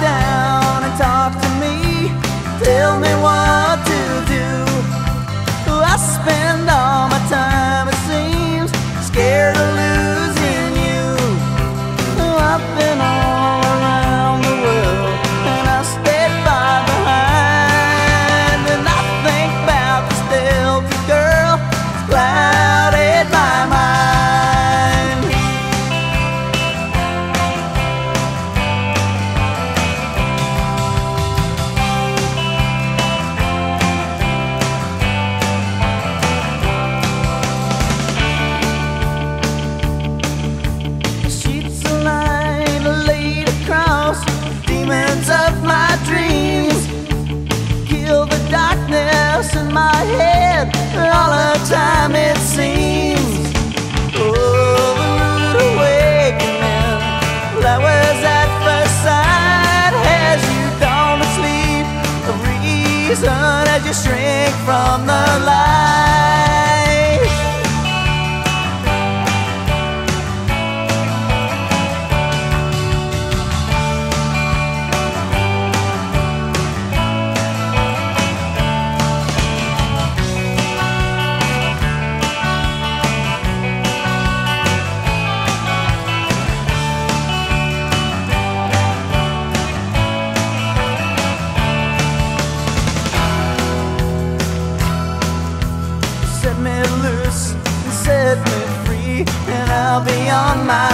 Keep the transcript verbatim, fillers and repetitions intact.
down and talk to me. Tell me what to do. I spend all my time, it seems, scared of losing you. I've been all around the world and I stayed far behind. And I think about this Delta girl, it's clouded my mind. Of my dreams, kill the darkness in my head all the time it seems. Oh, the rude awakening, that was at first sight. As you gone to sleep, a reason as you shrink from the light. Set me loose and set me free, and I'll be on my